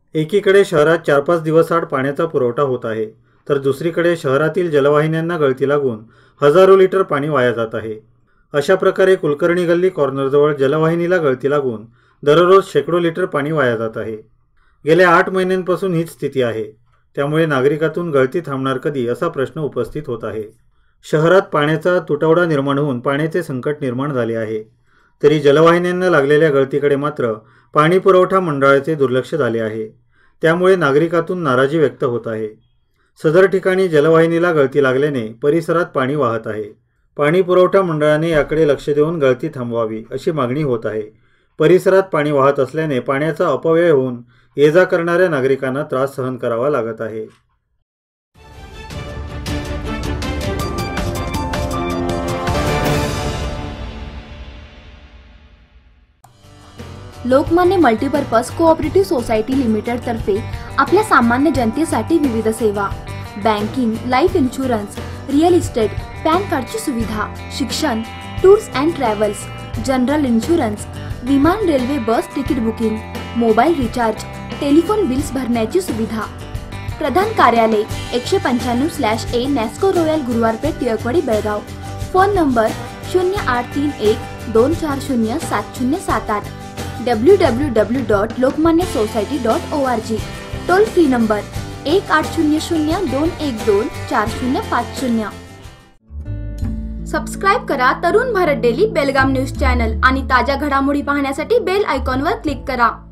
एकीकडे शहरात 4-5 दिवसाआड पाण्याचा पुरवठा होत आहे, तर दुसरीकडे शहरातील जलवाहिन्यांना गळती लागून हजारो लिटर पाणी वाया जात आहे। अशा प्रकारे कुलकर्णी गल्ली कॉर्नरजवळ जलवाहिनीला गळती लागून दररोज शेकडो लिटर पाणी वाया जात आहे। गेल्या 8 महिन्यांपासून हीच स्थिती आहे। त्यामुळे नागरिकातून गळती थांबणार कधी असा प्रश्न उपस्थित होत आहे। शहरात पाण्याचा तुटवडा निर्माण होऊन पाण्याचे संकट निर्माण झाले आहे, तरी जलवाहिन्यांना लागलेल्या गळतीकडे मात्र पाणी पुरवठा मंडळाचे दुर्लक्ष झाले आहे। त्यामुळे नागरिकातून नाराजी व्यक्त होत आहे। सदर ठिकाणी जलवाहिनीला गळती लागल्याने परिसरात पाणी वाहत आहे। पाणी पुरवठा मंडळाने याकडे लक्ष देऊन गळती थांबवावी अशी मागणी होत आहे। परिसरात पाणी वाहत असल्याने पाण्याचा अपव्यय होऊन ये-जा करणाऱ्या नागरिकांना त्रास सहन करावा लागत आहे। Lokmanya multipurpose cooperative society limited तर्फे आपल्या सामान्य जनतेसाठी विविध सेवा, banking, life insurance, real estate, pan कार्डची सुविधा, शिक्षण, tours and travels, general insurance, विमान, railway, bus ticket booking, mobile recharge, telephone bills भरण्याची सुविधा। प्रधान कार्यालय 195/A Nasco royal Guruwarpeth Tilakwadi Belgaum. Phone number 0831240707 www.lokmanyasociety.org। Toll free number 1800-212-4050। Subscribe करा Tarun Bharat daily Belgaum news channel आणि ताज्या घडामोडी पाहण्यासाठी बेल आयकॉनवर क्लिक करा।